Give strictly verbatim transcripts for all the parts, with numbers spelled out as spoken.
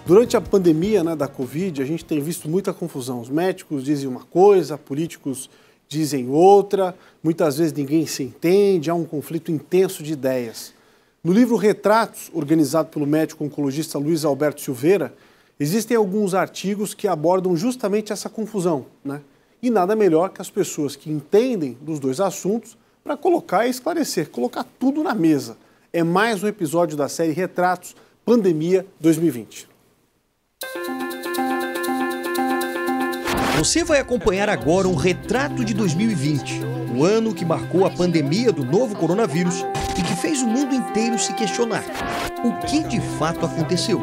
Durante a pandemia, né, da Covid, a gente tem visto muita confusão. Os médicos dizem uma coisa, políticos dizem outra, muitas vezes ninguém se entende, há um conflito intenso de ideias. No livro Retratos, organizado pelo médico oncologista Luiz Alberto Silveira, existem alguns artigos que abordam justamente essa confusão, né? E nada melhor que as pessoas que entendem dos dois assuntos para colocar e esclarecer, colocar tudo na mesa. É mais um episódio da série Retratos, Pandemia dois mil e vinte. Você vai acompanhar agora um retrato de dois mil e vinte, o ano que marcou a pandemia do novo coronavírus e que fez o mundo inteiro se questionar o que de fato aconteceu.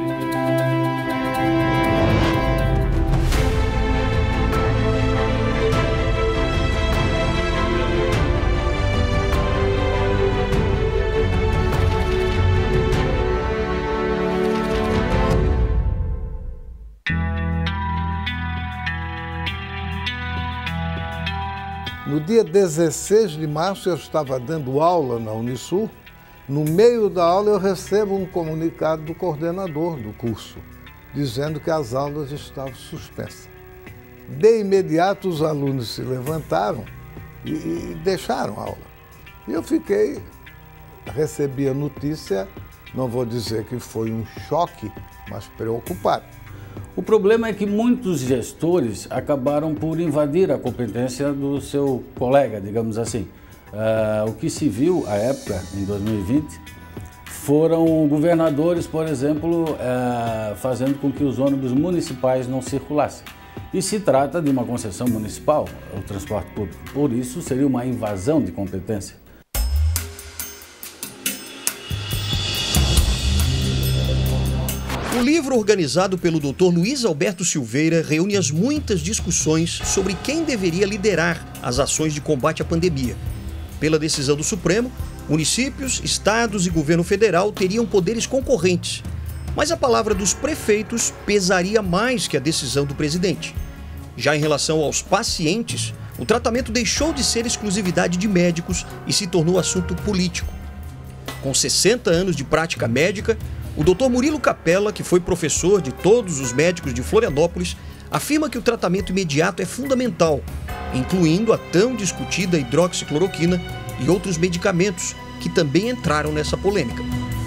No dia dezesseis de março, eu estava dando aula na Unisul. No meio da aula, eu recebo um comunicado do coordenador do curso, dizendo que as aulas estavam suspensas. De imediato, os alunos se levantaram e, e deixaram a aula. E eu fiquei, recebi a notícia, não vou dizer que foi um choque, mas preocupado. O problema é que muitos gestores acabaram por invadir a competência do seu colega, digamos assim. Uh, o que se viu à época, em dois mil e vinte, foram governadores, por exemplo, uh, fazendo com que os ônibus municipais não circulassem. E se trata de uma concessão municipal, o transporte público. Por isso, seria uma invasão de competência. O livro organizado pelo doutor Luiz Alberto Silveira reúne as muitas discussões sobre quem deveria liderar as ações de combate à pandemia. Pela decisão do Supremo, municípios, estados e governo federal teriam poderes concorrentes, mas a palavra dos prefeitos pesaria mais que a decisão do presidente. Já em relação aos pacientes, o tratamento deixou de ser exclusividade de médicos e se tornou assunto político. Com sessenta anos de prática médica, o doutor Murilo Capella, que foi professor de todos os médicos de Florianópolis, afirma que o tratamento imediato é fundamental, incluindo a tão discutida hidroxicloroquina e outros medicamentos que também entraram nessa polêmica.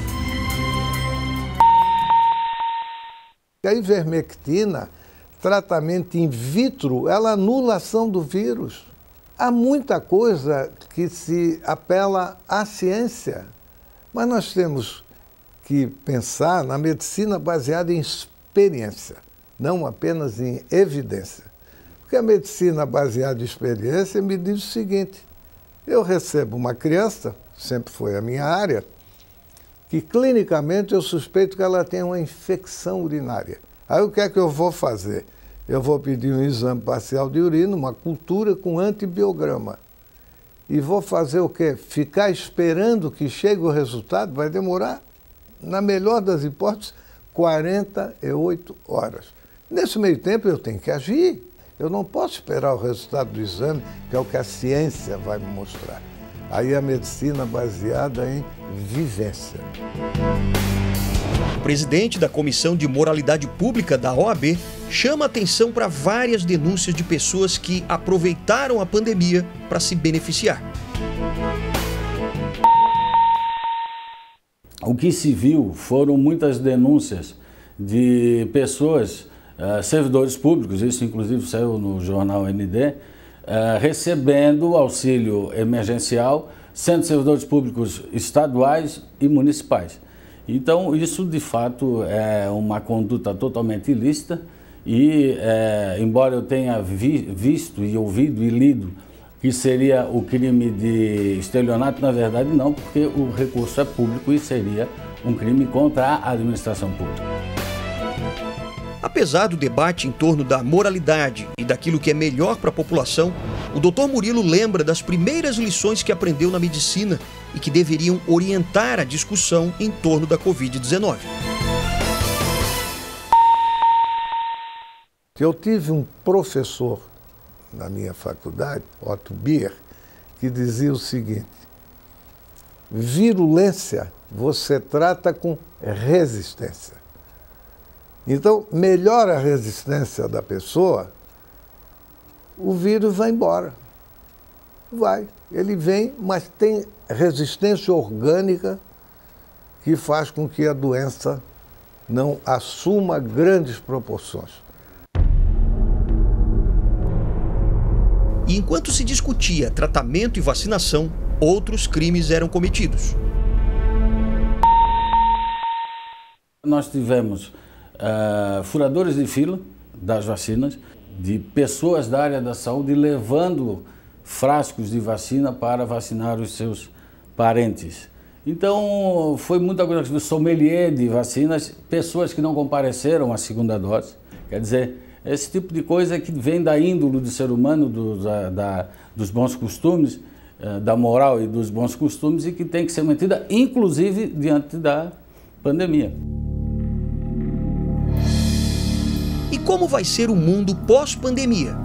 A ivermectina, tratamento in vitro, ela anula a ação do vírus. Há muita coisa que se apela à ciência, mas nós temos que pensar na medicina baseada em experiência, não apenas em evidência. Porque a medicina baseada em experiência me diz o seguinte: eu recebo uma criança, sempre foi a minha área, que clinicamente eu suspeito que ela tem uma infecção urinária. Aí o que é que eu vou fazer? Eu vou pedir um exame parcial de urina, uma cultura com antibiograma. E vou fazer o quê? Ficar esperando que chegue o resultado? Vai demorar, na melhor das hipóteses, quarenta e oito horas. Nesse meio tempo eu tenho que agir. Eu não posso esperar o resultado do exame, que é o que a ciência vai me mostrar. Aí a medicina baseada em vivência. O presidente da Comissão de Moralidade Pública da O A B chama atenção para várias denúncias de pessoas que aproveitaram a pandemia para se beneficiar. O que se viu foram muitas denúncias de pessoas, uh, servidores públicos, isso inclusive saiu no jornal N D, uh, recebendo auxílio emergencial, sendo servidores públicos estaduais e municipais. Então, isso de fato é uma conduta totalmente ilícita e, é, embora eu tenha vi, visto e ouvido e lido que seria o crime de estelionato, na verdade não, porque o recurso é público e seria um crime contra a administração pública. Apesar do debate em torno da moralidade e daquilo que é melhor para a população, o doutor Murilo lembra das primeiras lições que aprendeu na medicina e que deveriam orientar a discussão em torno da covid dezenove. Eu tive um professor na minha faculdade, Otto Bier, que dizia o seguinte: virulência você trata com resistência. Então, melhora a resistência da pessoa, o vírus vai embora. Vai. Ele vem, mas tem resistência orgânica que faz com que a doença não assuma grandes proporções. E enquanto se discutia tratamento e vacinação, outros crimes eram cometidos. Nós tivemos uh, furadores de fila das vacinas, de pessoas da área da saúde levando frascos de vacina para vacinar os seus parentes. Então, foi muita coisa, sommelier de vacinas, pessoas que não compareceram à segunda dose. Quer dizer, esse tipo de coisa que vem da índole do ser humano, do, da, da, dos bons costumes, da moral e dos bons costumes, e que tem que ser mantida, inclusive, diante da pandemia. E como vai ser o mundo pós-pandemia?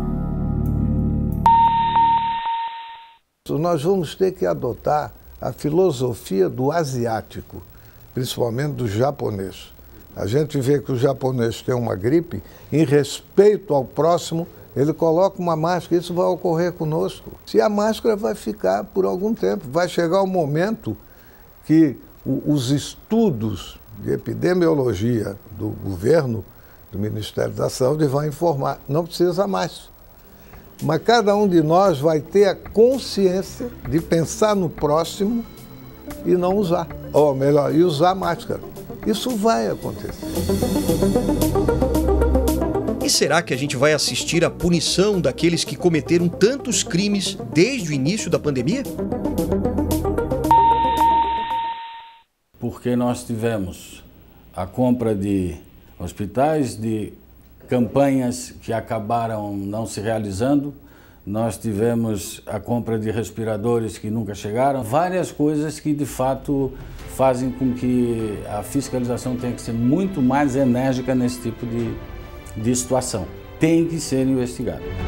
Nós vamos ter que adotar a filosofia do asiático, principalmente do japonês. A gente vê que o japonês tem uma gripe, em respeito ao próximo, ele coloca uma máscara, isso vai ocorrer conosco. Se a máscara vai ficar por algum tempo, vai chegar o momento que o, os estudos de epidemiologia do governo, do Ministério da Saúde, vão informar, não precisa mais. Mas cada um de nós vai ter a consciência de pensar no próximo e não usar. Ou melhor, e usar máscara. Isso vai acontecer. E será que a gente vai assistir à punição daqueles que cometeram tantos crimes desde o início da pandemia? Porque nós tivemos a compra de hospitais, de campanhas que acabaram não se realizando, nós tivemos a compra de respiradores que nunca chegaram, várias coisas que de fato fazem com que a fiscalização tenha que ser muito mais enérgica nesse tipo de, de situação. Tem que ser investigado.